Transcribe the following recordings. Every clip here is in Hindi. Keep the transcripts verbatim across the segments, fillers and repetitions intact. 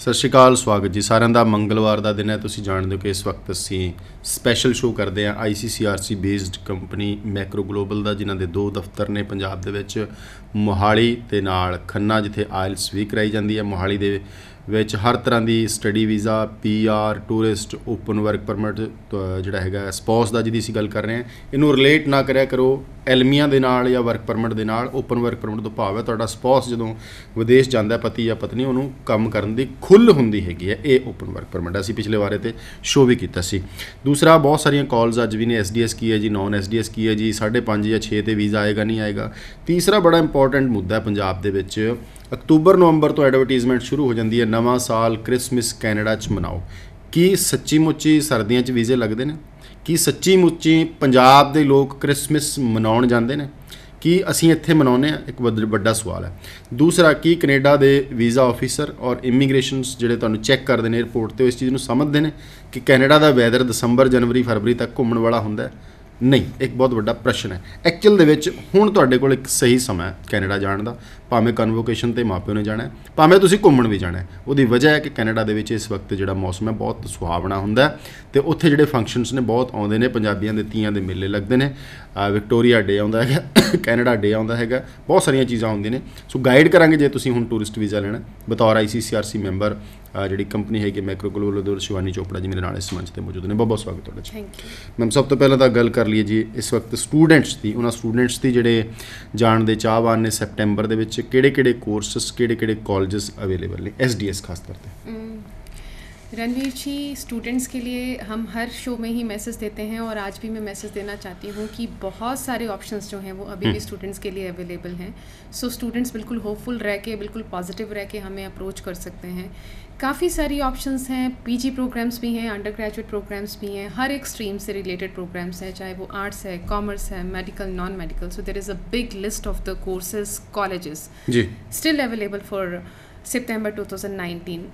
सत श्री अकाल, स्वागत जी साਰਿਆਂ ਦਾ। ਮੰਗਲਵਾਰ ਦਾ ਦਿਨ ਹੈ, ਤੁਸੀਂ ਜਾਣਦੇ ਹੋ ਕਿ ਇਸ ਵਕਤ ਅਸੀਂ ਸਪੈਸ਼ਲ ਸ਼ੋਅ ਕਰਦੇ ਹਾਂ I C C R C based company Macro Global ਦਾ, ਜਿਨ੍ਹਾਂ ਦੇ ਦੋ ਦਫ਼ਤਰ ਨੇ ਪੰਜਾਬ ਦੇ ਵਿੱਚ, ਮੋਹਾਲੀ ਤੇ ਨਾਲ ਖੰਨਾ, ਜਿੱਥੇ ਆਇਲਸ ਵੀ ਕਰਾਈ ਜਾਂਦੀ ਹੈ। ਮੋਹਾਲੀ ਦੇ ਵਿੱਚ ਹਰ ਤਰ੍ਹਾਂ ਦੀ study visa, P R, tourist, open work permit ਜਿਹੜਾ ਹੈਗਾ, ਸਪਾਊਸ ਦਾ ਜਿਹਦੀ ਅਸੀਂ ਗੱਲ ਕਰ ਰਹੇ ਹਾਂ, ਇਹਨੂੰ ਰਿਲੇਟ ਨਾ ਕਰਿਆ ਕਰੋ ਐਲਮੀਆਂ ਦੇ ਨਾਲ ਜਾਂ ਵਰਕ ਪਰਮਿਟ ਦੇ ਨਾਲ। ਓਪਨ ਵਰਕ ਪਰਮਿਟ ਤੋਂ ਭਾਵ ਹੈ ਤੁਹਾਡਾ ਸਪਾਊਸ ਜਦੋਂ ਵਿਦੇਸ਼ ਜਾਂਦਾ, ਪਤੀ ਜਾਂ ਪਤਨੀ, ਉਹਨੂੰ ਕੰਮ ਕਰਨ ਦੀ ਖੁੱਲ੍ਹ ਹੁੰਦੀ ਹੈਗੀ ਹੈ, ਇਹ ਓਪਨ ਵਰਕ ਪਰਮਿਟ। ਅਸੀਂ ਪਿਛਲੇ ਵਾਰੇ 'ਤੇ ਸ਼ੋਅ ਵੀ ਕੀਤਾ ਸੀ। ਦੂਸਰਾ, ਬਹੁਤ ਸਾਰੀਆਂ ਕਾਲਸ ਅੱਜ ਵੀ ਨੇ, ਐਸ ਡੀ ਐਸ ਕੀ ਹੈ ਜੀ, ਨੌਨ ਐਸ ਡੀ ਐਸ ਕੀ ਹੈ ਜੀ, ਸਾਢੇ ਪੰਜ ਜਾਂ ਛੇ 'ਤੇ ਵੀਜ਼ਾ ਆਏਗਾ ਨਹੀਂ ਆਏਗਾ। ਤੀਸਰਾ ਬੜਾ ਇੰਪੋਰਟੈਂਟ ਮੁੱਦਾ ਪੰਜਾਬ ਦੇ ਵਿੱਚ, ਅਕਤੂਬਰ ਨਵੰਬਰ ਤੋਂ ਐਡਵਰਟੀਜ਼ਮੈਂਟ ਸ਼ੁਰੂ ਹੋ ਜਾਂਦੀ ਹੈ, ਨਵਾਂ ਸਾਲ ਕ੍ਰਿਸਮਿਸ ਕੈਨੇਡਾ 'ਚ ਮਨਾਓ। ਕੀ ਸੱਚੀ ਮੁੱਚੀ ਸਰਦੀਆਂ 'ਚ ਵੀਜ਼ੇ ਲੱਗਦੇ ਨੇ? ਕੀ ਸੱਚੀ ਮੁੱਚੀ ਪੰਜਾਬ ਦੇ ਲੋਕ ਕ੍ਰਿਸਮਿਸ ਮਨਾਉਣ ਜਾਂਦੇ ਨੇ? ਕੀ ਅਸੀਂ ਇੱਥੇ ਮਨਾਉਂਦੇ ਹਾਂ? ਇੱਕ ਵੱਡਾ ਸਵਾਲ ਹੈ। ਦੂਸਰਾ, ਕੀ ਕੈਨੇਡਾ ਦੇ ਵੀਜ਼ਾ ਆਫਿਸਰ ਔਰ ਇਮੀਗ੍ਰੇਸ਼ਨਸ ਜਿਹੜੇ ਤੁਹਾਨੂੰ ਚੈੱਕ ਕਰਦੇ ਨੇ ਏਅਰਪੋਰਟ 'ਤੇ, ਉਹ ਇਸ ਚੀਜ਼ ਨੂੰ ਸਮਝਦੇ ਨੇ ਕਿ ਕੈਨੇਡਾ ਦਾ ਵੈਦਰ ਦਸੰਬਰ, ਜਨਵਰੀ, ਫਰਵਰੀ ਤੱਕ ਘੁੰਮਣ ਵਾਲਾ ਹੁੰਦਾ? ਨਹੀਂ, ਇੱਕ ਬਹੁਤ ਵੱਡਾ ਪ੍ਰਸ਼ਨ ਹੈ। ਐਕਚੁਅਲ ਦੇ ਵਿੱਚ ਹੁਣ ਤੁਹਾਡੇ ਕੋਲ ਇੱਕ ਸਹੀ ਸਮਾਂ ਹੈ ਕੈਨੇਡਾ ਜਾਣ ਦਾ, ਭਾਵੇਂ ਕਨਵੋਕੇਸ਼ਨ 'ਤੇ ਮਾਪਿਓ ਨੇ ਜਾਣਾ, ਭਾਵੇਂ ਤੁਸੀਂ ਘੁੰਮਣ ਵੀ ਜਾਣਾ। ਉਹਦੀ ਵਜ੍ਹਾ ਹੈ ਕਿ ਕੈਨੇਡਾ ਦੇ ਵਿੱਚ ਇਸ ਵਕਤ ਜਿਹੜਾ ਮੌਸਮ ਹੈ ਬਹੁਤ ਸੁਹਾਵਣਾ ਹੁੰਦਾ, ਅਤੇ ਉੱਥੇ ਜਿਹੜੇ ਫੰਕਸ਼ਨਸ ਨੇ ਬਹੁਤ ਆਉਂਦੇ ਨੇ। ਪੰਜਾਬੀਆਂ ਦੇ ਤੀਆਂ ਦੇ ਮੇਲੇ ਲੱਗਦੇ ਨੇ, ਵਿਕਟੋਰੀਆ ਡੇ ਆਉਂਦਾ ਹੈਗਾ, ਕੈਨੇਡਾ ਡੇ ਆਉਂਦਾ ਹੈਗਾ, ਬਹੁਤ ਸਾਰੀਆਂ ਚੀਜ਼ਾਂ ਆਉਂਦੀਆਂ ਨੇ। ਸੋ ਗਾਈਡ ਕਰਾਂਗੇ ਜੇ ਤੁਸੀਂ ਹੁਣ ਟੂਰਿਸਟ ਵੀਜ਼ਾ ਲੈਣਾ ਬਤੌਰ I C C R C member. ਜਿਹੜੀ ਕੰਪਨੀ ਹੈਗੀ ਮੈਕਰੋ ਗਲੋਬਲ ਦੇ ਸ਼ਿਵਾਨੀ ਚੋਪੜਾ ਜੀ ਮੇਰੇ ਨਾਲ ਇਸ ਮੰਚ 'ਤੇ ਮੌਜੂਦ ਨੇ। ਬਹੁਤ ਬਹੁਤ ਸਵਾਗਤ ਤੁਹਾਡਾ ਜੀ। Thank you ma'am. ਸਭ ਤੋਂ ਪਹਿਲਾਂ ਤਾਂ ਗੱਲ ਕਰ ਲਈਏ ਜੀ ਇਸ ਵਕਤ ਸਟੂਡੈਂਟਸ ਦੀ, ਉਹਨਾਂ ਸਟੂਡੈਂਟਸ ਦੀ ਜਿਹੜੇ ਜਾਣ ਦੇ ਚਾਹਵਾਨ ਨੇ ਸੈਪਟੈਂਬਰ ਦੇ ਵਿੱਚ, ਕਿਹੜੇ ਕਿਹੜੇ ਕੋਰਸਿਸ, ਕਿਹੜੇ ਕਿਹੜੇ ਕਾਲजेस अवेलेबल हैं एस डी एस खास तौर पे? रणवीर जी, स्टूडेंट्स के लिए हम हर शो में ही मैसेज देते हैं और आज भी मैं मैसेज देना चाहती हूँ कि बहुत सारे ऑप्शंस जो हैं वो अभी भी स्टूडेंट्स के लिए अवेलेबल हैं। सो स्टूडेंट्स बिल्कुल होपफुल रह के, बिल्कुल पॉजिटिव रह के हमें अप्रोच कर सकते हैं। काफ़ी सारी ऑप्शंस हैं, पीजी प्रोग्राम्स भी हैं, अंडर ग्रेजुएट प्रोग्राम्स भी हैं, हर एक स्ट्रीम से रिलेटेड प्रोग्राम्स हैं, चाहे वो आर्ट्स है, कॉमर्स है, medical, non medical. So there is a big list of the courses, colleges जी still available for September two thousand nineteen.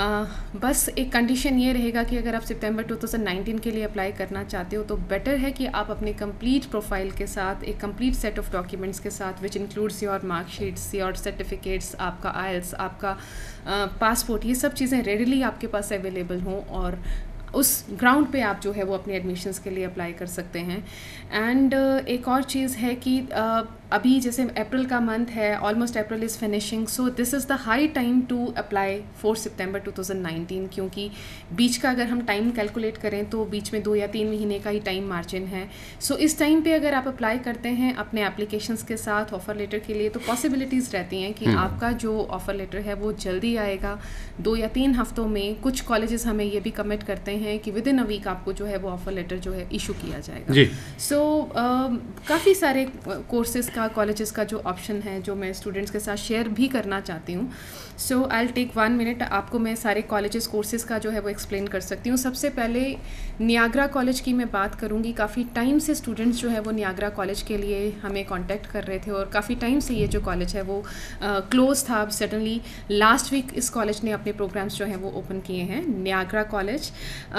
बस एक कंडीशन ये रहेगा कि अगर आप सितंबर टू थाउजेंड नाइनटीन के लिए अप्लाई करना चाहते हो तो बेटर है कि आप अपने कंप्लीट प्रोफाइल के साथ, एक कंप्लीट सेट ऑफ डॉक्यूमेंट्स के साथ, which includes your marksheets, your certificates, आपका आइल्स, आपका पासपोर्ट, ये सब चीज़ें रेडीली आपके पास अवेलेबल हों और उस ग्राउंड पे आप जो है वो अपने एडमिशन्स के लिए अप्लाई कर सकते हैं। एंड uh, एक और चीज़ है कि uh, अभी जैसे अप्रैल का मंथ है, almost April is finishing, so this is the high time to apply for September two thousand nineteen, क्योंकि बीच का अगर हम टाइम कैलकुलेट करें तो बीच में दो या तीन महीने का ही टाइम मार्जिन है। सो so, इस टाइम पे अगर आप अप्लाई करते हैं अपने एप्लीकेशंस के साथ ऑफ़र लेटर के लिए, तो पॉसिबिलिटीज़ रहती हैं कि आपका जो ऑफ़र लेटर है वो जल्दी आएगा, दो या तीन हफ्तों में। कुछ कॉलेजेस हमें ये भी कमिट करते हैं कि विद इन अ वीक आपको जो है वो ऑफ़र लेटर जो है इशू किया जाएगा। सो so, काफ़ी सारे कोर्सेज़ का, कॉलेजेस का जो ऑप्शन है जो मैं स्टूडेंट्स के साथ शेयर भी करना चाहती हूँ। So I will take one minute, आपको मैं सारे कॉलेजेस, कोर्सेज़ का जो है वो एक्सप्लेन कर सकती हूँ। सबसे पहले नियाग्रा कॉलेज की मैं बात करूँगी। काफ़ी टाइम से स्टूडेंट्स जो है वो नियाग्रा कॉलेज के लिए हमें कॉन्टैक्ट कर रहे थे और काफ़ी टाइम से ये जो कॉलेज है वो क्लोज था। अब सडनली लास्ट वीक इस कॉलेज ने अपने प्रोग्राम्स जो हैं वो ओपन किए हैं, नियाग्रा कॉलेज।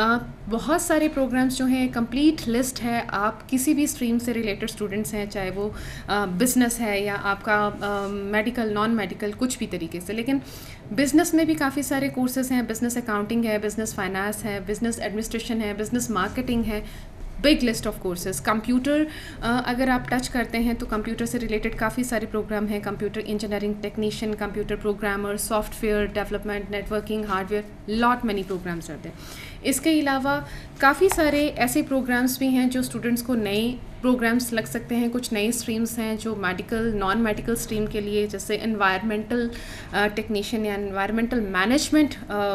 बहुत सारे प्रोग्राम्स जो हैं, कंप्लीट लिस्ट है। आप किसी भी स्ट्रीम से रिलेटेड स्टूडेंट्स हैं, चाहे वो बिज़नेस है या आपका मेडिकल, नॉन मेडिकल, कुछ भी तरीके से। लेकिन बिज़नेस में भी काफ़ी सारे कोर्सेज़ हैं। बिज़नेस अकाउंटिंग है, बिज़नेस फाइनेंस है, बिज़नेस एडमिनिस्ट्रेशन है, बिज़नेस मार्केटिंग है, big list of courses. Computer अगर आप टच करते हैं तो कंप्यूटर से रिलेटेड काफ़ी सारे प्रोग्राम हैं। Computer engineering technician, computer programmer, software development, networking, hardware, lot many programmes रहते हैं। इसके अलावा काफ़ी सारे ऐसे प्रोग्राम्स भी हैं जो स्टूडेंट्स को नए प्रोग्राम्स लग सकते हैं। कुछ नए स्ट्रीम्स हैं जो मेडिकल, नॉन मेडिकल स्ट्रीम के लिए, जैसे एनवायरमेंटल टेक्नीशियन या एनवायरमेंटल मैनेजमेंट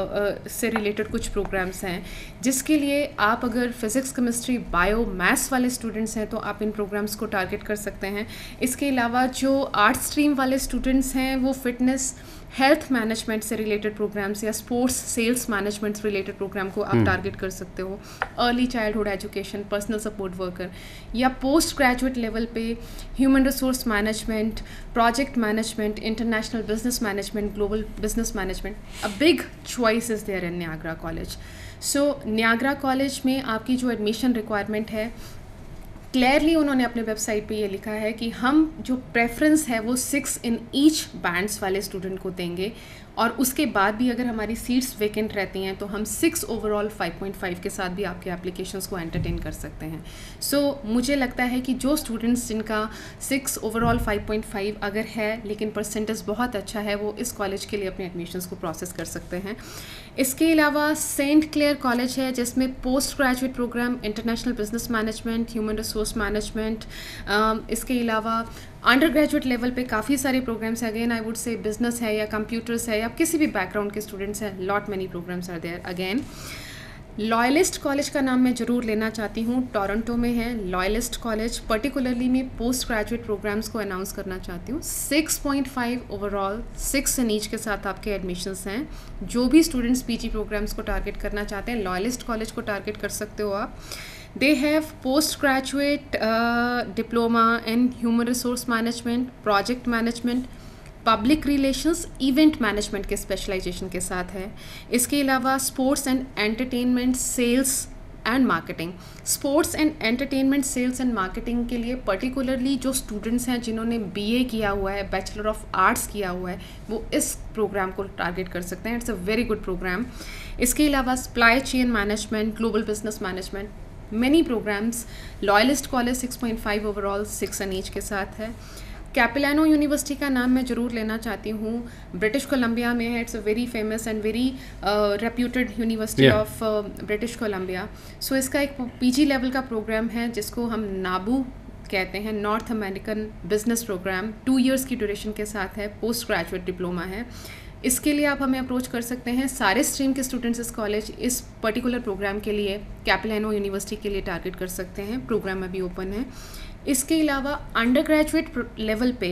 से रिलेटेड कुछ प्रोग्राम्स हैं, जिसके लिए आप अगर फिज़िक्स, केमिस्ट्री, बायो, मैथ्स वाले स्टूडेंट्स हैं तो आप इन प्रोग्राम्स को टारगेट कर सकते हैं। इसके अलावा जो आर्ट स्ट्रीम वाले स्टूडेंट्स हैं वो फिटनेस, हेल्थ मैनेजमेंट से रिलेटेड प्रोग्राम्स या स्पोर्ट्स सेल्स मैनेजमेंट से रिलेटेड प्रोग्राम को आप टारगेट कर सकते हो। Early childhood education, personal support worker, या पोस्ट ग्रेजुएट लेवल पे human resource management, project management, international business management, global business management. A big choice is there in Niagara college. So Niagara college में आपकी जो एडमिशन रिक्वायरमेंट है, क्लियरली उन्होंने अपने वेबसाइट पे ये लिखा है कि हम जो प्रेफरेंस है वो सिक्स इन ईच बैंड्स वाले स्टूडेंट को देंगे, और उसके बाद भी अगर हमारी सीट्स वेकेंट रहती हैं तो हम six overall five point five के साथ भी आपके एप्लीकेशंस को एंटरटेन कर सकते हैं। सो so, मुझे लगता है कि जो स्टूडेंट्स जिनका six overall five point five अगर है लेकिन परसेंटेज बहुत अच्छा है, वो इस कॉलेज के लिए अपने एडमिशन्स को प्रोसेस कर सकते हैं। इसके अलावा सेंट क्लेयर कॉलेज है जिसमें post graduate programme international business management, human resource management, इसके अलावा अंडर ग्रेजुएट लेवल पे काफ़ी सारे प्रोग्राम्स हैं। Again I would say business है या कंप्यूटर्स है या किसी भी बैकग्राउंड के स्टूडेंट्स हैं, lot many programmes are there. Again Loyalist college का नाम मैं ज़रूर लेना चाहती हूँ, टोरंटो में है लॉयलिस्ट कॉलेज। पर्टिकुलरली मैं पोस्ट ग्रेजुएट प्रोग्राम्स को अनाउंस करना चाहती हूँ। Six point five overall six in each के साथ आपके एडमिशन्स हैं। जो भी स्टूडेंट्स पीजी प्रोग्राम्स को टारगेट करना चाहते हैं, लॉयलिस्ट कॉलेज को टारगेट कर सकते हो आप। They have postgraduate uh, diploma in human resource management, project management, public relations, event management के specialization के साथ है। इसके अलावा sports and entertainment, sales and marketing। sports and entertainment, sales and marketing के लिए particularly जो students हैं जिन्होंने बी ए किया हुआ है, Bachelor of Arts किया हुआ है, वो इस प्रोग्राम को टारगेट कर सकते हैं। It's a very good programme. इसके अलावा supply chain management, global business management, many programmes. Loyalist college six point five overall six in each के साथ है। कैपिलानो यूनिवर्सिटी का नाम मैं ज़रूर लेना चाहती हूँ, ब्रिटिश कोलंबिया में है। It's a very famous and very reputed University of British Columbia. So इसका एक पीजी लेवल का प्रोग्राम है जिसको हम नाबू कहते हैं, North American business programme. Two years की ड्यूरेशन के साथ है, पोस्ट ग्रेजुएट डिप्लोमा है। इसके लिए आप हमें अप्रोच कर सकते हैं। सारे स्ट्रीम के स्टूडेंट्स इस कॉलेज इस पर्टिकुलर प्रोग्राम के लिए कैपिलानो यूनिवर्सिटी के लिए टारगेट कर सकते हैं। प्रोग्राम अभी ओपन है। इसके अलावा अंडर ग्रेजुएट लेवल पे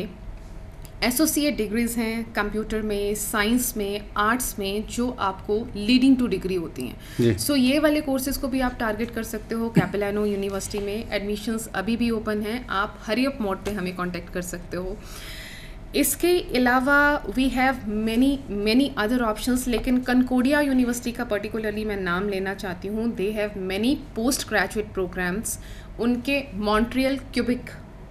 एसोसिएट डिग्रीज़ हैं कंप्यूटर में, साइंस में, आर्ट्स में, जो आपको लीडिंग टू डिग्री होती हैं। सो so, ये वाले कोर्सेज़ को भी आप टारगेट कर सकते हो कैपिलानो यूनिवर्सिटी में। एडमिशन्स अभी भी ओपन हैं, आप हरी अप मोड पे हमें कांटेक्ट कर सकते हो। इसके अलावा we have many many other options, लेकिन कनकोडिया यूनिवर्सिटी का पर्टिकुलरली मैं नाम लेना चाहती हूँ। They have many post graduate programmes उनके मॉन्ट्रियल क्यूबिक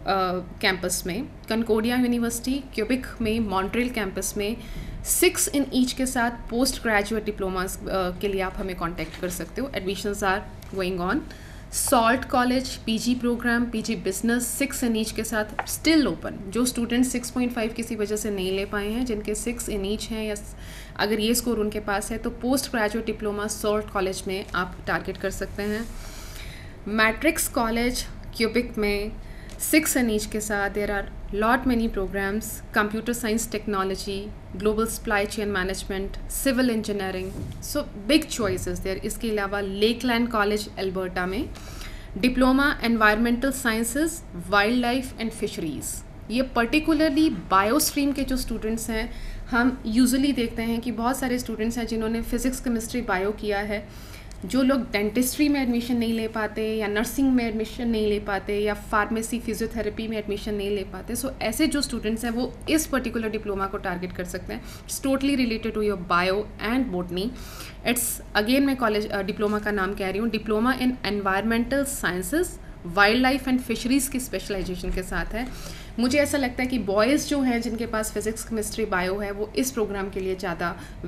कैंपस में। कनकोडिया यूनिवर्सिटी क्यूबिक में मॉन्ट्रियल कैंपस में सिक्स इन ईच के साथ पोस्ट ग्रेजुएट डिप्लोमास के लिए आप हमें कॉन्टैक्ट कर सकते हो। Admissions are going on. Sault college PG programme, PG business six in each के साथ स्टिल ओपन। जो स्टूडेंट सिक्स पॉइंट फाइव किसी वजह से नहीं ले पाए हैं, जिनके सिक्स इन ईच हैं या अगर ये स्कोर उनके पास है, तो post graduate diploma Sault college में आप टारगेट कर सकते हैं। मैट्रिक्स कॉलेज क्यूबिक में सिक्स इन ईच के साथ there are lot many programmes, computer science technology, global supply chain management, civil engineering, so big choices there. इसके अलावा लेकलैंड कॉलेज एल्बर्टा में diploma environmental sciences, wild life and fisheries. ये पर्टिकुलरली बायो स्ट्रीम के जो स्टूडेंट्स हैं, हम यूजुअली देखते हैं कि बहुत सारे स्टूडेंट्स हैं जिन्होंने फिज़िक्स केमिस्ट्री बायो किया है। जो लोग डेंटिस्ट्री में एडमिशन नहीं ले पाते या नर्सिंग में एडमिशन नहीं ले पाते या फार्मेसी फिजियोथेरेपी में एडमिशन नहीं ले पाते, सो so, ऐसे जो स्टूडेंट्स हैं वो इस पर्टिकुलर डिप्लोमा को टारगेट कर सकते हैं। It's totally related to your bio and botany. It's again मैं कॉलेज डिप्लोमा का नाम कह रही हूँ, diploma in environmental sciences, wild life and fisheries की स्पेशलाइजेशन के साथ है। मुझे ऐसा लगता है कि बॉयज़ जो हैं जिनके पास फिज़िक्स केमिस्ट्री बायो है, वो इस प्रोग्राम के लिए ज़्यादा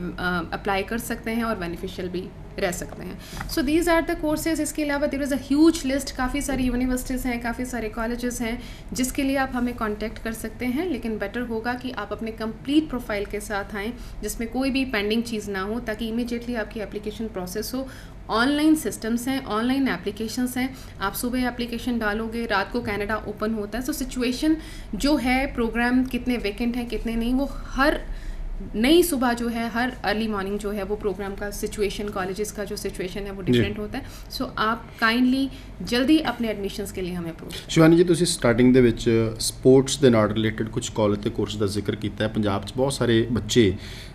अप्लाई कर सकते हैं और बेनिफिशियल भी रह सकते हैं। So these are the courses. इसके अलावा there is a huge list, काफ़ी सारी यूनिवर्सिटीज़ हैं, काफ़ी सारे कॉलेजेस हैं जिसके लिए आप हमें कांटेक्ट कर सकते हैं। लेकिन बेटर होगा कि आप अपने कंप्लीट प्रोफाइल के साथ आएँ जिसमें कोई भी पेंडिंग चीज़ ना हो, ताकि इमीडिएटली आपकी एप्लीकेशन प्रोसेस हो। ऑनलाइन सिस्टम्स हैं, ऑनलाइन एप्लीकेशंस हैं, आप सुबह एप्लीकेशन डालोगे, रात को कनाडा ओपन होता है। सो सिचुएशन जो है, प्रोग्राम कितने वैकेंट हैं कितने नहीं, वो हर नई सुबह जो है, हर अर्ली मॉर्निंग जो है, वो प्रोग्राम का सिचुएशन, कॉलेजेस का जो सिचुएशन है वो डिफरेंट होता है। सो so, आप काइंडली जल्दी अपने एडमिशन्स के लिए हमें अप्रोच। शिवानी जी, ਤੁਸੀਂ ਸਟਾਰਟਿੰਗ ਦੇ ਵਿੱਚ ਸਪੋਰਟਸ ਦੇ ਨਾਲ ਰਿਲੇਟਡ ਕੁਝ ਕਾਲਜ ਤੇ ਕੋਰਸ ਦਾ ਜ਼ਿਕਰ ਕੀਤਾ ਹੈ। ਪੰਜਾਬ 'ਚ ਬਹੁਤ ਸਾਰੇ ਬੱਚੇ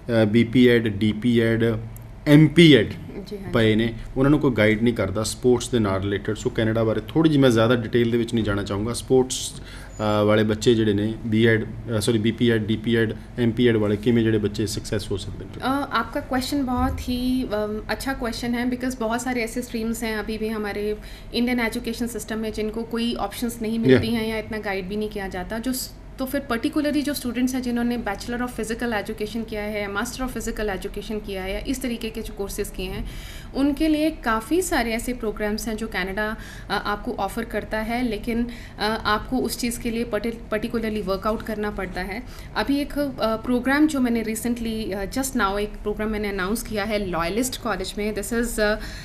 B P Ed, D P Ed, M P Ed ਪਏ ਨੇ, ਉਹਨਾਂ ਨੂੰ ਕੋਈ ਗਾਈਡ ਨਹੀਂ ਕਰਦਾ ਸਪੋਰਟਸ ਦੇ ਨਾਲ ਰਿਲੇਟਡ। ਸੋ ਕੈਨੇਡਾ ਬਾਰੇ ਥੋੜ੍ਹੀ ਜਿਹੀ ਮੈਂ ਜ਼ਿਆਦਾ ਡਿਟੇਲ ਦੇ ਵਿੱਚ ਨਹੀਂ ਜਾਣਾ ਚਾਹੂੰਗਾ। ਸਪੋਰਟਸ वाले बच्चे ਜਿਹੜੇ ਨੇ B Ed sorry B P Ed D P Ed M P Ed वाले किमें ਜਿਹੜੇ ਬੱਚੇ सक्सेस हो सकते हैं? आपका क्वेश्चन बहुत ही अच्छा क्वेश्चन है, बिकॉज बहुत सारे ऐसे स्ट्रीम्स हैं अभी भी हमारे इंडियन एजुकेशन सिस्टम में जिनको कोई ऑप्शंस नहीं मिलती हैं या इतना गाइड भी नहीं किया जाता। जो तो फिर पर्टिकुलरली जो स्टूडेंट्स हैं जिन्होंने बैचलर ऑफ फिज़िकल एजुकेशन किया है या मास्टर ऑफ फिज़िकल एजुकेशन किया है या इस तरीके के जो कोर्सेज़ किए हैं, उनके लिए काफ़ी सारे ऐसे प्रोग्राम्स हैं जो कनाडा आपको ऑफ़र करता है, लेकिन आपको उस चीज़ के लिए पर्टिकुलरली वर्कआउट करना पड़ता है। अभी एक प्रोग्राम जो मैंने रिसेंटली जस्ट नाउ एक प्रोग्राम मैंने अनाउंस किया है लॉयलिस्ट कॉलेज में, this is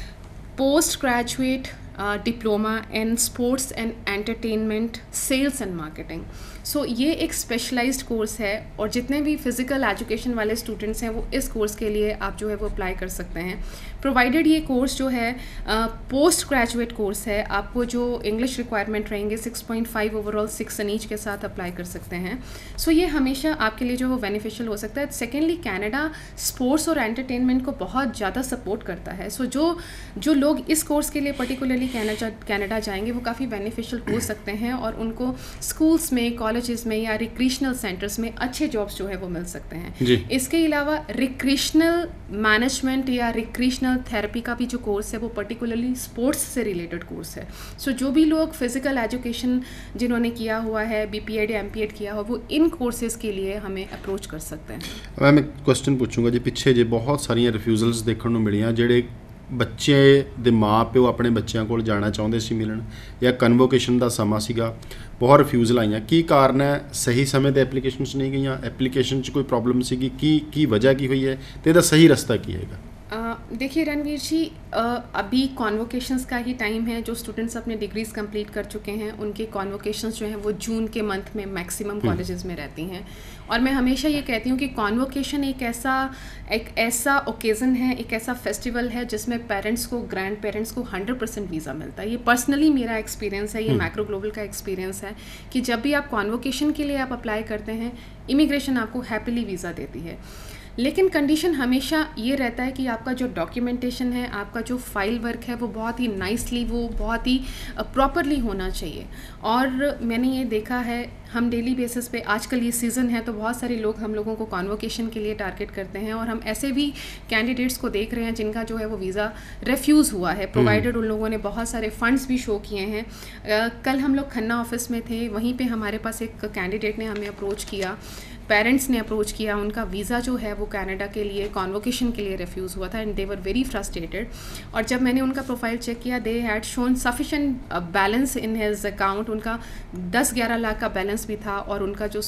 post graduate diploma in sports and entertainment sales and marketing. So ये एक स्पेशलाइज्ड कोर्स है और जितने भी फिज़िकल एजुकेशन वाले स्टूडेंट्स हैं वो इस कोर्स के लिए आप जो है वो अप्लाई कर सकते हैं, प्रोवाइडेड ये कोर्स जो है पोस्ट ग्रेजुएट कोर्स है। आपको जो इंग्लिश रिक्वायरमेंट रहेंगे six point five overall six in each के साथ अप्लाई कर सकते हैं। सो so, ये हमेशा आपके लिए जो वो बेनिफिशियल हो सकता है। सेकेंडली कनाडा स्पोर्ट्स और एंटरटेनमेंट को बहुत ज़्यादा सपोर्ट करता है। सो so, जो जो लोग इस कोर्स के लिए पर्टिकुलरली कनाडा कनाडा जाएंगे वो काफ़ी बेनिफिशियल हो सकते हैं और उनको स्कूल्स में कॉलेजेस में या रिक्रिएशनल सेंटर्स में अच्छे जॉब्स जो है वो मिल सकते हैं। इसके अलावा रिक्रिएशनल मैनेजमेंट या रिक्रिएशनल थेरेपी का भी जो कोर्स है वो पर्टिकुलरली स्पोर्ट्स से रिलेटेड कोर्स है। सो so, जो भी लोग फिज़िकल एजुकेशन जिन्होंने किया हुआ है, बीपीएड या एमपीएड किया हो, वो इन कोर्सेज़ के लिए हमें अप्रोच कर सकते हैं। मैं क्वेश्चन पूछूंगा जी, पिछे जे बहुत सारियां रिफ्यूजल्स देखने को मिलियां ਜਿਹੜੇ ਬੱਚੇ ਦੇ ਮਾਂ ਪਿਓ ਆਪਣੇ ਬੱਚਿਆਂ ਕੋਲ ਜਾਣਾ ਚਾਹੁੰਦੇ ਸੀ ਮਿਲਣ ਜਾਂ ਕਨਵੋਕੇਸ਼ਨ ਦਾ ਸਮਾਂ ਸੀਗਾ, ਬਹੁਤ ਰਿਫਿਊਜ਼ਲ ਆਈਆਂ। ਕੀ ਕਾਰਨ ਹੈ? ਸਹੀ ਸਮੇਂ ਤੇ ਐਪਲੀਕੇਸ਼ਨਸ ਨਹੀਂ ਗਈਆਂ, ਐਪਲੀਕੇਸ਼ਨ 'ਚ ਕੋਈ ਪ੍ਰੋਬਲਮ ਸੀਗੀ, ਕੀ ਕੀ ਵਜ੍ਹਾ ਕੀ ਹੋਈ ਹੈ ਤੇ ਇਹਦਾ ਸਹੀ ਰਸਤਾ ਕੀ ਹੈਗਾ? देखिए रणवीर जी, अभी कॉन्वोकेशंस का ही टाइम है। जो स्टूडेंट्स अपने डिग्रीज़ कंप्लीट कर चुके हैं उनके कॉन्वोकेशंस जो हैं वो जून के मंथ में मैक्सिमम कॉलेजेस में रहती हैं। और मैं हमेशा ये कहती हूँ कि कॉन्वोकेशन एक ऐसा एक ऐसा ओकेज़न है, एक ऐसा फेस्टिवल है जिसमें पेरेंट्स को, ग्रैंड पेरेंट्स को हंड्रेड परसेंट वीज़ा मिलता है। ये पर्सनली मेरा एक्सपीरियंस है, ये मैक्रो ग्लोबल का एक्सपीरियंस है कि जब भी आप कॉन्वोकेशन के लिए आप अप्लाई करते हैं, इमिग्रेशन आपको हैप्पीली वीज़ा देती है। लेकिन कंडीशन हमेशा ये रहता है कि आपका जो डॉक्यूमेंटेशन है, आपका जो फाइल वर्क है वो बहुत ही नाइसली, वो बहुत ही प्रॉपरली होना चाहिए। और मैंने ये देखा है, हम डेली बेसिस पे, आजकल ये सीज़न है तो बहुत सारे लोग हम लोगों को कॉन्वोकेशन के लिए टारगेट करते हैं और हम ऐसे भी कैंडिडेट्स को देख रहे हैं जिनका जो है वो वीज़ा रिफ्यूज़ हुआ है, प्रोवाइडेड उन लोगों ने बहुत सारे फ़ंड्स भी शो किए हैं। आ, कल हम लोग खन्ना ऑफिस में थे, वहीं पे हमारे पास एक कैंडिडेट ने हमें अप्रोच किया, पेरेंट्स ने अप्रोच किया, उनका वीज़ा जो है वो कनाडा के लिए कॉन्वोकेशन के लिए रिफ्यूज़ हुआ था and they were very frustrated. और जब मैंने उनका प्रोफाइल चेक किया, they had shown sufficient balance in his account, उनका दस ग्यारह लाख का बैलेंस भी था और उनका जो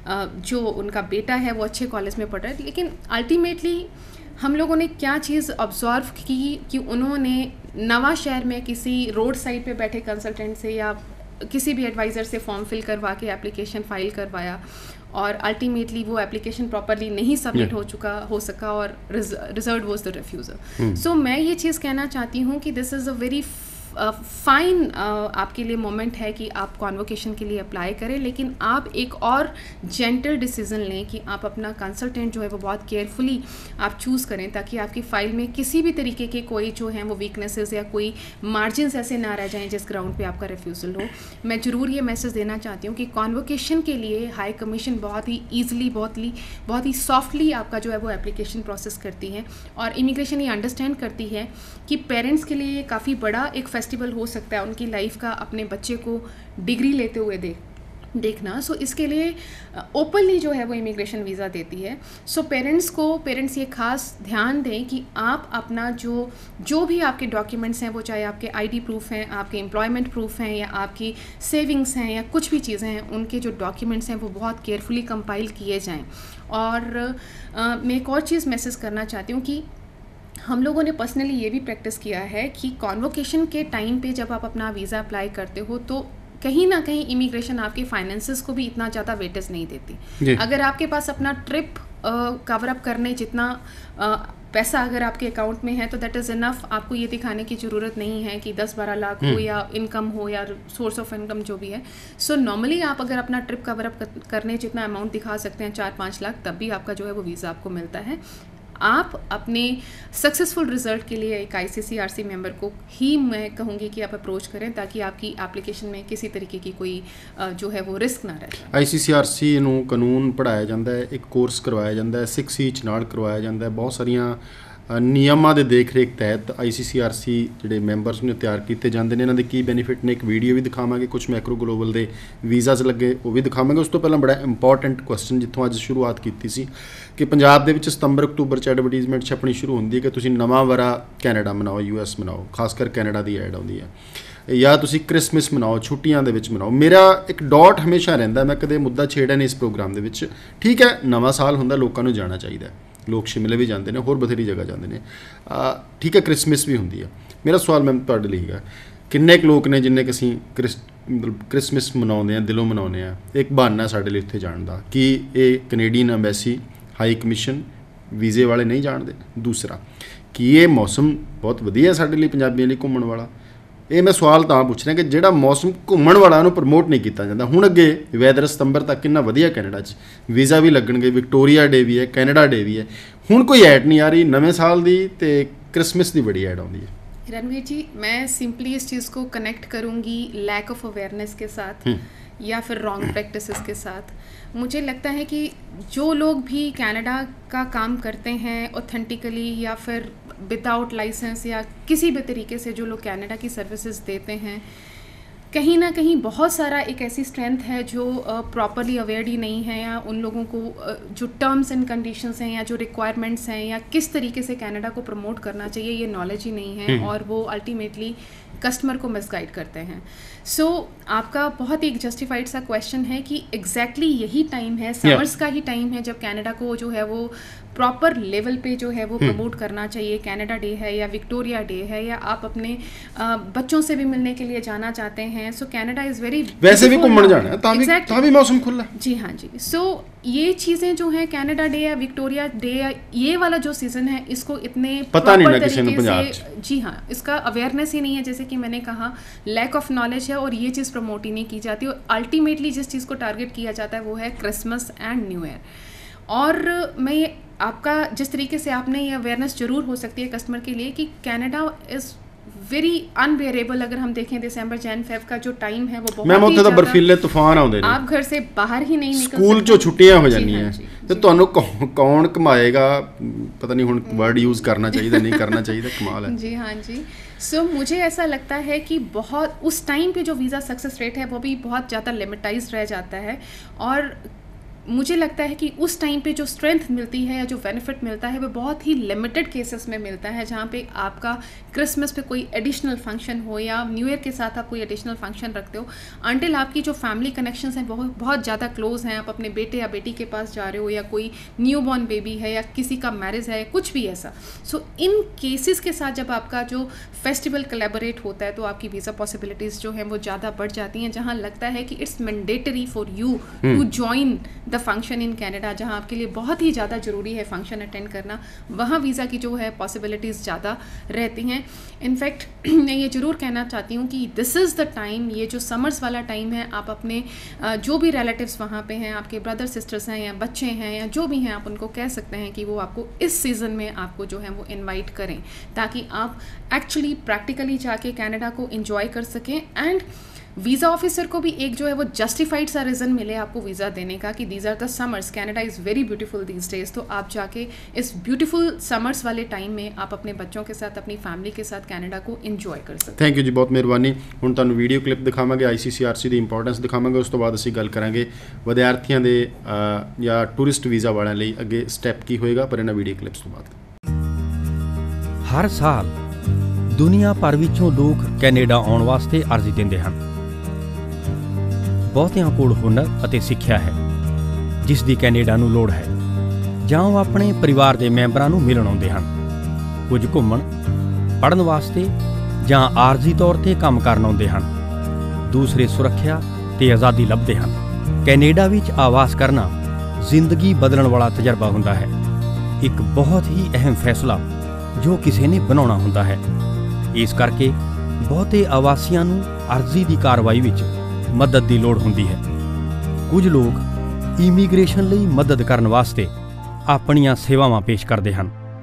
जो उनका बेटा है वो अच्छे कॉलेज में पढ़ रहा है। लेकिन अल्टीमेटली हम लोगों ने क्या चीज़ ऑब्जर्व की कि उन्होंने नवा शहर में किसी रोड साइड पे बैठे कंसल्टेंट से या किसी भी एडवाइज़र से फॉर्म फिल करवा के एप्लीकेशन फ़ाइल करवाया और अल्टीमेटली वो एप्लीकेशन प्रॉपरली नहीं सबमिट हो चुका हो सका और result was the refusal. So मैं ये चीज़ कहना चाहती हूँ कि this is a very fine uh, uh, आपके लिए मोमेंट है कि आप कॉन्वोकेशन के लिए अप्लाई करें, लेकिन आप एक और जेंटल डिसीज़न लें कि आप अपना कंसल्टेंट जो है वो बहुत केयरफुली आप चूज़ करें ताकि आपकी फ़ाइल में किसी भी तरीके के कोई जो हैं वो वीकनेसेस या कोई मार्जिनस ऐसे ना रह जाएं जिस ग्राउंड पे आपका रिफ्यूज़ल हो। मैं ज़रूर ये मैसेज देना चाहती हूँ कि कॉन्वोकेशन के लिए हाई कमीशन बहुत ही ईजिली, बहुत ही बहुत ही सॉफ्टली आपका जो है वो एप्लीकेशन प्रोसेस करती है और इमिग्रेशन ये अंडरस्टैंड करती है कि पेरेंट्स के लिए काफ़ी बड़ा एक फेस्टिवल हो सकता है उनकी लाइफ का, अपने बच्चे को डिग्री लेते हुए देख देखना। सो so, इसके लिए ओपनली जो है वो इमिग्रेशन वीज़ा देती है। सो so, पेरेंट्स को पेरेंट्स ये खास ध्यान दें कि आप अपना जो जो भी आपके डॉक्यूमेंट्स हैं, वो चाहे आपके आईडी प्रूफ हैं, आपके एम्प्लॉयमेंट प्रूफ हैं या आपकी सेविंग्स हैं या कुछ भी चीज़ें हैं, उनके जो डॉक्यूमेंट्स हैं वो बहुत केयरफुली कंपाइल किए जाएँ। और आ, मैं एक और चीज़ मैसेज करना चाहती हूँ कि हम लोगों ने पर्सनली ये भी प्रैक्टिस किया है कि कॉन्वोकेशन के टाइम पे जब आप अपना वीज़ा अप्लाई करते हो तो कहीं ना कहीं इमिग्रेशन आपके फाइनेंसेस को भी इतना ज़्यादा वेटेज नहीं देती। अगर आपके पास अपना ट्रिप कवर अप करने जितना आ, पैसा अगर आपके अकाउंट में है तो दैट इज़ इनफ। आपको ये दिखाने की ज़रूरत नहीं है कि दस बारह लाख हो या इनकम हो या सोर्स ऑफ इनकम जो भी है। सो so, नॉर्मली आप अगर अपना ट्रिप कवर अप करने जितना अमाउंट दिखा सकते हैं, चार पाँच लाख, तब भी आपका जो है वो वीज़ा आपको मिलता है। आप अपने सक्सेसफुल रिजल्ट के लिए एक आईसीसीआरसी मेंबर को ही मैं कहूँगी कि आप अप्रोच करें, ताकि आपकी एप्लीकेशन में किसी तरीके की कोई जो है वो रिस्क ना रहे। आईसीसीआरसी ਨੂੰ ਕਾਨੂੰਨ ਪੜ੍ਹਾਇਆ ਜਾਂਦਾ ਹੈ, ਇੱਕ ਕੋਰਸ ਕਰਵਾਇਆ ਜਾਂਦਾ ਹੈ, ਸਿਕਸ ਈਚ ਨਾਲ ਕਰਵਾਇਆ ਜਾਂਦਾ ਹੈ, ਬਹੁਤ ਸਾਰੀਆਂ ਨਿਯਮਾਂ ਦੇ ਦੇਖ ਰੇਖ ਤਹਿਤ ਆਈਸੀਸੀਆਰਸੀ ਜਿਹੜੇ ਮੈਂਬਰਸ ਨੇ ਤਿਆਰ ਕੀਤੇ ਜਾਂਦੇ ਨੇ। ਇਹਨਾਂ ਦੇ ਕੀ ਬੈਨੀਫਿਟ ਨੇ, ਇੱਕ ਵੀਡੀਓ ਵੀ ਦਿਖਾਵਾਂਗੇ, ਕੁਝ ਮੈਕਰੋ ਗਲੋਬਲ ਦੇ ਵੀਜ਼ਾਸ ਲੱਗੇ ਉਹ ਵੀ ਦਿਖਾਵਾਂਗੇ। ਉਸ ਤੋਂ ਪਹਿਲਾਂ ਬੜਾ ਇੰਪੋਰਟੈਂਟ ਕੁਐਸਚਨ ਜਿੱਥੋਂ ਅੱਜ ਸ਼ੁਰੂਆਤ ਕੀਤੀ ਸੀ ਕਿ ਪੰਜਾਬ ਦੇ ਵਿੱਚ ਸਤੰਬਰ ਅਕਤੂਬਰ 'ਚ ਐਡਵਰਟੀਜ਼ਮੈਂਟ ਛਪਣੀ ਸ਼ੁਰੂ ਹੁੰਦੀ ਹੈ ਕਿ ਤੁਸੀਂ ਨਵਾਂ ਵਰਾ ਕੈਨੇਡਾ ਮਨਾਓ, ਯੂ ਐਸ ਮਨਾਓ, ਖਾਸ ਕਰ ਕੈਨੇਡਾ ਦੀ ਐਡ ਆਉਂਦੀ ਹੈ, ਜਾਂ ਤੁਸੀਂ ਕ੍ਰਿਸਮਸ ਮਨਾਓ, ਛੁੱਟੀਆਂ ਦੇ ਵਿੱਚ ਮਨਾਓ। ਮੇਰਾ ਇੱਕ ਡਾਟ ਹਮੇਸ਼ਾ ਰਹਿੰਦਾ, ਮੈਂ ਕਦੇ ਮੁੱਦਾ ਛੇੜਿਆ ਨਹੀਂ ਇਸ ਪ੍ਰੋਗਰਾਮ ਦੇ ਵਿੱਚ। ਠੀਕ ਹੈ, ਨਵਾਂ ਸਾਲ ਹੁੰਦਾ, ਲੋਕਾਂ ਨੂੰ ਜਾਣਾ ਚਾਹੀਦਾ, ਲੋਕ ਸ਼ਿਮਲੇ ਵੀ ਜਾਂਦੇ ਨੇ, ਹੋਰ ਬਥੇਰੀ ਜਗ੍ਹਾ ਜਾਂਦੇ ਨੇ, ਠੀਕ ਹੈ, ਕ੍ਰਿਸਮਸ ਵੀ ਹੁੰਦੀ ਹੈ। ਮੇਰਾ ਸਵਾਲ ਮੈਮ ਤੁਹਾਡੇ ਲਈ ਹੈਗਾ, ਕਿੰਨੇ ਕੁ ਲੋਕ ਨੇ ਜਿੰਨੇ ਕੁ ਅਸੀਂ ਕ੍ਰਿਸ ਮਤਲਬ ਕ੍ਰਿਸਮਸ ਮਨਾਉਂਦੇ ਹਾਂ, ਦਿਲੋਂ ਮਨਾਉਂਦੇ ਹਾਂ, ਇੱਕ ਬਹਾਨਾ ਸਾਡੇ ਲਈ ਉੱਥੇ ਜਾਣ ਦਾ, ਕਿ ਇਹ ਕੈਨੇਡੀਅਨ ਐਮਬੈਸੀ ਹਾਈ ਕਮਿਸ਼ਨ ਵੀਜ਼ੇ ਵਾਲੇ ਨਹੀਂ ਜਾਣਦੇ? ਦੂਸਰਾ, ਕਿ ਇਹ ਮੌਸਮ ਬਹੁਤ ਵਧੀਆ ਸਾਡੇ ਲਈ ਪੰਜਾਬੀਆਂ ਲਈ ਘੁੰਮਣ ਵਾਲਾ? ਇਹ ਮੈਂ ਸਵਾਲ ਤਾਂ ਪੁੱਛ ਰਿਹਾ ਕਿ ਜਿਹੜਾ ਮੌਸਮ ਘੁੰਮਣ ਵਾਲਾ ਉਹਨੂੰ ਪ੍ਰਮੋਟ ਨਹੀਂ ਕੀਤਾ ਜਾਂਦਾ। ਹੁਣ ਅੱਗੇ ਵੈਦਰ ਸਤੰਬਰ ਤੱਕ ਕਿੰਨਾ ਵਧੀਆ ਕੈਨੇਡਾ 'ਚ, ਵੀਜ਼ਾ ਵੀ ਲੱਗਣਗੇ, ਵਿਕਟੋਰੀਆ ਡੇ ਵੀ ਹੈ, ਕੈਨੇਡਾ ਡੇ ਵੀ ਹੈ। ਹੁਣ ਕੋਈ ਐਡ नहीं आ रही नवे साल दी ते क्रिसमस की बड़ी ऐड आती है। रणवीर जी, मैं सिंपली इस चीज़ को कनेक्ट करूँगी लैक ऑफ अवेयरनेस के साथ या फिर रॉन्ग प्रैक्टिसेस के साथ। मुझे लगता है कि जो लोग भी कनाडा का काम करते हैं ऑथेंटिकली या फिर विदाउट लाइसेंस या किसी भी तरीके से जो लोग कनाडा की सर्विसेज देते हैं, कहीं ना कहीं बहुत सारा एक ऐसी स्ट्रेंथ है जो प्रॉपरली uh, अवेयर्ड ही नहीं है, या उन लोगों को uh, जो टर्म्स एंड कंडीशंस हैं या जो रिक्वायरमेंट्स हैं या किस तरीके से कनाडा को प्रमोट करना चाहिए ये नॉलेज ही नहीं है, और वो अल्टीमेटली कस्टमर को मिसगाइड करते हैं। सो so, आपका बहुत एक जस्टिफाइड सा क्वेश्चन है कि एग्जैक्टली exactly यही टाइम है, समर्स yeah. का ही टाइम है जब कनाडा को जो है वो प्रॉपर लेवल पे जो है वो प्रमोट करना चाहिए। कनाडा डे है या विक्टोरिया डे है, या आप अपने आ, बच्चों से भी मिलने के लिए जाना चाहते हैं, सो कनाडा इज़ वेरी वैसे भी घूमने जाना है, ताभी exactly. ताभी मौसम खुला। जी हाँ जी। सो so, ये चीज़ें जो हैं कनाडा डे या विक्टोरिया डे या ये वाला जो सीज़न है इसको इतने पता नहीं ना किसी ने पंजाब से, जी हाँ, इसका अवेयरनेस ही नहीं है। जैसे कि मैंने कहा, लैक ऑफ नॉलेज है और ये चीज़ प्रमोट ही नहीं की जाती, और अल्टीमेटली जिस चीज़ को टारगेट किया जाता है वो है क्रिसमस एंड न्यू ईयर। और मैं ये आपका जिस तरीके से आपने ये अवेयरनेस ज़रूर हो सकती है कस्टमर के लिए कि कनाडा इज़ वेरी अनबेरेबल। अगर हम देखें दिसंबर जैन फेब का जो टाइम है वो बहुत मैम उत्थे तो बर्फीले तूफान आउंदे ने, आप घर से बाहर ही नहीं निकल स्कूल चो छुट्टियां हो जानियां ते तुहानू कौन कमाएगा? पता नहीं हुण वर्ड यूज़ करना चाहिए नहीं करना चाहिए, कमाल है। जी हाँ जी। सो so, मुझे ऐसा लगता है कि बहुत उस टाइम पे जो वीज़ा सक्सेस रेट है वो भी बहुत ज़्यादा लिमिटाइज्ड रह जाता है, और मुझे लगता है कि उस टाइम पे जो स्ट्रेंथ मिलती है या जो बेनिफिट मिलता है वो बहुत ही लिमिटेड केसेस में मिलता है, जहाँ पे आपका क्रिसमस पे कोई एडिशनल फंक्शन हो या न्यू ईयर के साथ आप कोई एडिशनल फंक्शन रखते हो, अंटिल आपकी जो फैमिली कनेक्शंस हैं बहुत बहुत ज़्यादा क्लोज हैं, आप अपने बेटे या बेटी के पास जा रहे हो, या कोई न्यू बॉर्न बेबी है या किसी का मैरिज है, कुछ भी ऐसा। सो so, इन केसेस के साथ जब आपका जो फेस्टिवल कोलैबोरेट होता है तो आपकी वीज़ा पॉसिबिलिटीज़ जो हैं वो ज़्यादा बढ़ जाती हैं, जहाँ लगता है कि it's mandatory for you to join the function in Canada, जहाँ आपके लिए बहुत ही ज़्यादा ज़रूरी है फंक्शन अटेंड करना, वहाँ वीज़ा की जो है पॉसिबिलिटीज़ ज़्यादा रहती हैं। इनफैक्ट मैं ये ज़रूर कहना चाहती हूँ कि दिस इज़ द टाइम, ये जो समर्स वाला टाइम है, आप अपने जो भी रिलेटिव्स वहाँ पे हैं, आपके ब्रदर सिस्टर्स हैं या बच्चे हैं या जो भी हैं, आप उनको कह सकते हैं कि वो आपको इस सीज़न में आपको जो है वो इन्वाइट करें, ताकि आप एक्चुअली प्रैक्टिकली जाके कनाडा को इन्जॉय कर सकें, एंड वीज़ा ऑफिसर को भी एक जो है वो जस्टिफाइड सा रीज़न मिले आपको वीज़ा देने का कि these are the summers, Canada is very beautiful these days. तो आप जाके इस ब्यूटीफुल समर्स वाले टाइम में आप अपने बच्चों के साथ, अपनी फैमिली के साथ कनाडा को इंजॉय कर सकते। थैंक यू जी, बहुत मेहरबानी। हुण तुहानूं वीडियो क्लिप दिखावांगे, I C C R C की इंपोर्टेंस दिखावांगे, उस तो बाद असीं गल करांगे विद्यार्थियों के या टूरिस्ट वीज़ा वालों लई अगे स्टैप की होएगा, पर इन्हां वीडियो क्लिप्स तो बाद। हर साल दुनिया भर विचों लोग कनाडा आउण वास्ते अर्जी दिंदे हन। बहुतियां कोल हुनर ਅਤੇ ਸਿੱਖਿਆ ਹੈ ਜਿਸ ਦੀ ਕੈਨੇਡਾ ਨੂੰ ਲੋੜ ਹੈ, ਜਾਂ ਉਹ ਆਪਣੇ ਪਰਿਵਾਰ ਦੇ ਮੈਂਬਰਾਂ ਨੂੰ ਮਿਲਣ ਆਉਂਦੇ ਹਨ, ਕੁਝ ਘੁੰਮਣ ਪੜ੍ਹਨ ਵਾਸਤੇ ਜਾਂ ਆਰਜ਼ੀ ਤੌਰ ਤੇ ਕੰਮ ਕਰਨ ਆਉਂਦੇ ਹਨ, ਦੂਸਰੇ ਸੁਰੱਖਿਆ ਤੇ ਆਜ਼ਾਦੀ ਲੱਭਦੇ ਹਨ। ਕੈਨੇਡਾ ਵਿੱਚ ਆਵਾਸ ਕਰਨਾ ਜ਼ਿੰਦਗੀ ਬਦਲਣ ਵਾਲਾ ਤਜਰਬਾ ਹੁੰਦਾ ਹੈ, ਇੱਕ ਬਹੁਤ ਹੀ ਅਹਿਮ ਫੈਸਲਾ ਜੋ ਕਿਸੇ ਨੇ ਬਣਾਉਣਾ ਹੁੰਦਾ ਹੈ। ਇਸ ਕਰਕੇ ਬਹੁਤੇ ਆਵਾਸੀਆਂ ਨੂੰ ਅਰਜ਼ੀ ਦੀ ਕਾਰਵਾਈ ਵਿੱਚ मदद की लोड़ होंदी है। कुछ लोग इमीग्रेशन लई मदद करन वास्ते अपनियां सेवावां पेश करते हैं,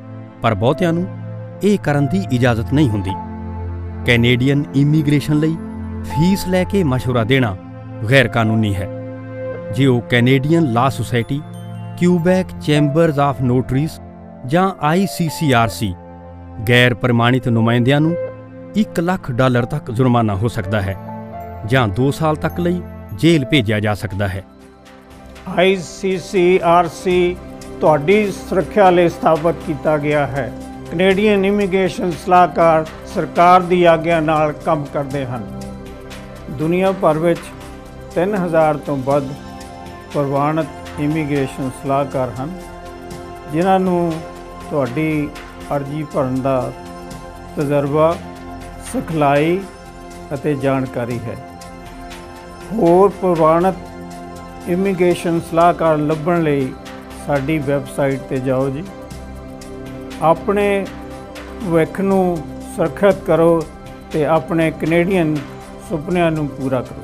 ਪਰ ਬਹੁਤਿਆਂ ਨੂੰ ਇਹ ਕਰਨ ਦੀ ਇਜਾਜ਼ਤ ਨਹੀਂ ਹੁੰਦੀ। ਕੈਨੇਡੀਅਨ ਇਮੀਗ੍ਰੇਸ਼ਨ ਲਈ ਫੀਸ ਲੈ ਕੇ ਮਸ਼ਵਰਾ ਦੇਣਾ ਗੈਰ ਕਾਨੂੰਨੀ ਹੈ। ਜੇ ਉਹ Canadian law society, Quebec chambers of notaries ਜਾਂ ਆਈ ਸੀ ਸੀ ਆਰ ਸੀ ਗੈਰ ਪ੍ਰਮਾਣਿਤ ਨੁਮਾਇੰਦਿਆਂ ਨੂੰ ਇੱਕ ਲੱਖ ਡਾਲਰ ਤੱਕ ਜੁਰਮਾਨਾ ਹੋ ਸਕਦਾ ਹੈ ਜਾਂ ਦੋ ਸਾਲ ਤੱਕ ਲਈ ਜੇਲ੍ਹ ਭੇਜਿਆ ਜਾ ਸਕਦਾ ਹੈ। ਆਈ ਸੀ ਸੀ ਆਰ ਸੀ ਤੁਹਾਡੀ ਸੁਰੱਖਿਆ ਲਈ ਸਥਾਪਿਤ ਕੀਤਾ ਗਿਆ ਹੈ। ਕੈਨੇਡੀਅਨ ਇਮੀਗ੍ਰੇਸ਼ਨ ਸਲਾਹਕਾਰ ਸਰਕਾਰ ਦੀ ਆਗਿਆ ਨਾਲ ਕੰਮ ਕਰਦੇ ਹਨ। ਦੁਨੀਆ ਭਰ ਵਿੱਚ ਤਿੰਨ ਹਜ਼ਾਰ ਤੋਂ ਵੱਧ ਪ੍ਰਵਾਨਿਤ ਇਮੀਗ੍ਰੇਸ਼ਨ ਸਲਾਹਕਾਰ ਹਨ, ਜਿਨ੍ਹਾਂ ਨੂੰ ਤੁਹਾਡੀ ਅਰਜ਼ੀ ਭਰਨ ਦਾ ਤਜਰਬਾ, ਸਿਖਲਾਈ ਅਤੇ ਜਾਣਕਾਰੀ ਹੈ। ਹੋਰ ਪ੍ਰਵਾਨਿਤ ਇਮੀਗ੍ਰੇਸ਼ਨ ਸਲਾਹਕਾਰ ਲੱਭਣ ਲਈ ਸਾਡੀ ਵੈਬਸਾਈਟ 'ਤੇ ਜਾਓ ਜੀ। ਆਪਣੇ ਭਵਿੱਖ ਨੂੰ ਸੁਰੱਖਿਅਤ ਕਰੋ ਅਤੇ ਆਪਣੇ ਕੈਨੇਡੀਅਨ ਸੁਪਨਿਆਂ ਨੂੰ ਪੂਰਾ ਕਰੋ।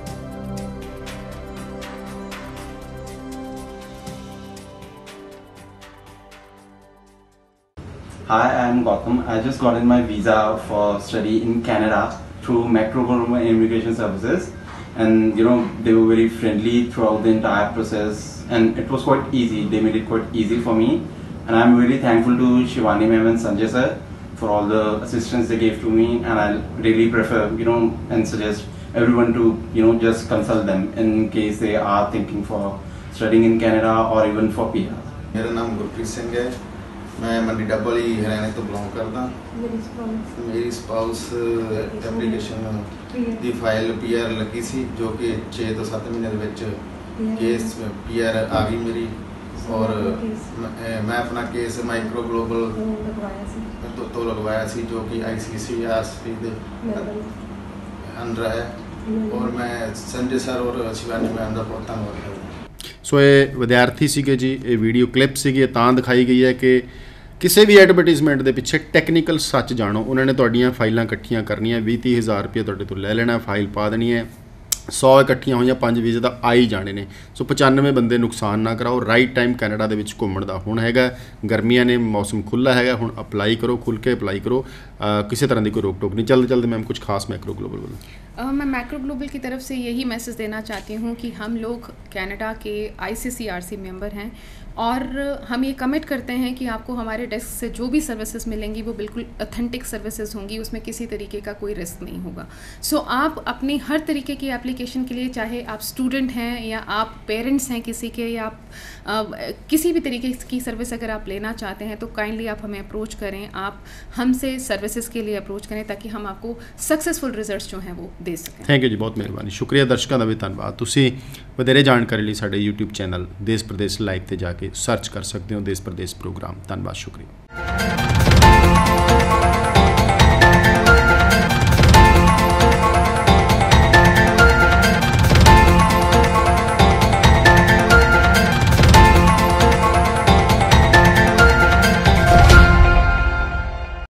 Hi, I am Gautam. I just got in my visa for study in Canada through Macro Global Immigration Services, and you know they were very friendly throughout the entire process, and it was quite easy. They made it quite easy for me, and I'm really thankful to Shivani ma'am and Sanjay sir for all the assistance they gave to me, and I really prefer, you know, and suggest everyone to, you know, just consult them in case they are thinking for studying in Canada or even for P R. मेरा नाम गुरप्रीत सिंह है। मैं मंडी डब्बल ही हरियाणा तो बिलोंग करदा। मेरी स्पाउस एप्लीकेशन ਦੀ ਫਾਈਲ ਪੀ ਆਰ ਲੱਗੀ ਸੀ, ਜੋ ਕਿ ਛੇ ਤੋਂ ਸੱਤ ਮਹੀਨੇ ਦੇ ਵਿੱਚ ਕੇਸ ਪੀ ਆਰ ਆ ਗਈ ਮੇਰੀ, ਔਰ ਮੈਂ ਆਪਣਾ ਕੇਸ ਮਾਈਕਰੋ ਗਲੋਬਲ ਤੋਂ ਤੋਂ ਲਗਵਾਇਆ ਸੀ, ਜੋ ਕਿ ਆਈ ਸੀ ਸੀ ਆਰ ਸੀ ਦੇ ਅੰਡਰ ਹੈ, ਔਰ ਮੈਂ ਸੰਜੇ ਸਰ ਔਰ ਸ਼ਿਵਾਨੀ ਮੈਮ ਦਾ ਬਹੁਤ ਧੰਨਵਾਦ ਕਰਦਾ। ਸੋ ਇਹ ਵਿਦਿਆਰਥੀ ਸੀਗੇ ਜੀ। ਇਹ ਵੀਡੀਓ ਕਲਿੱਪ ਸੀਗੀ, ਤਾਂ ਦਿਖਾਈ ਗਈ ਹੈ ਕਿ ਕਿਸੇ ਵੀ ਐਡਵਰਟਾਈਜ਼ਮੈਂਟ ਦੇ ਪਿੱਛੇ ਟੈਕਨੀਕਲ ਸੱਚ ਜਾਣੋ। ਉਹਨਾਂ ਨੇ ਤੁਹਾਡੀਆਂ ਫਾਈਲਾਂ ਇਕੱਠੀਆਂ ਕਰਨੀਆਂ, ਵੀਹ ਤੀਹ ਹਜ਼ਾਰ ਰੁਪਏ ਤੁਹਾਡੇ ਤੋਂ ਲੈ ਲੈਣਾ, ਫਾਈਲ ਪਾ ਦੇਣੀ ਹੈ। ਸੌ ਇਕੱਠੀਆਂ ਹੋਈਆਂ, ਪੰਜ ਵੀਜ਼ੇ ਦਾ ਆ ਹੀ ਜਾਣੇ ਨੇ। ਸੋ ਪਚਾਨਵੇਂ ਬੰਦੇ ਨੁਕਸਾਨ ਨਾ ਕਰਾਓ। ਰਾਈਟ ਟਾਈਮ ਕੈਨੇਡਾ ਦੇ ਵਿੱਚ ਘੁੰਮਣ ਦਾ ਹੁਣ ਹੈਗਾ। ਗਰਮੀਆਂ ਨੇ, ਮੌਸਮ ਖੁੱਲ੍ਹਾ ਹੈਗਾ, ਹੁਣ ਅਪਲਾਈ ਕਰੋ, ਖੁੱਲ੍ਹ ਕੇ ਅਪਲਾਈ ਕਰੋ। ਕਿਸੇ तरह की कोई रोक टोक नहीं। चलते चलते मैम कुछ खास मैक्रो ग्लोबल बोलो। मैं मैक्रो ग्लोबल की तरफ से यही मैसेज देना चाहती हूँ कि हम लोग कनाडा के आई सी सी आर सी मेंबर हैं और हम ये कमिट करते हैं कि आपको हमारे डेस्क से जो भी सर्विसेज मिलेंगी वो बिल्कुल ऑथेंटिक सर्विसेज होंगी, उसमें किसी तरीके का कोई रिस्क नहीं होगा। सो so, आप अपनी हर तरीके की एप्लीकेशन के लिए, चाहे आप स्टूडेंट हैं या आप पेरेंट्स हैं किसी के, या आप आ, किसी भी तरीके की सर्विस अगर आप लेना चाहते हैं तो काइंडली आप हमें अप्रोच करें, आप हमसे सर्विसेज के लिए अप्रोच करें ताकि हम आपको सक्सेसफुल रिजल्ट्स जो हैं वो दे सकें। थैंक यू जी, बहुत मेहरबानी, शुक्रिया। दर्शकों का भी धन्यवाद। तुसी वधेरे जानकारी लिए साडे यूट्यूब चैनल देश प्रदेश लाइव ते जाके सर्च कर सकते हो देश प्रदेश प्रोग्राम। धन्यवाद, शुक्रिया।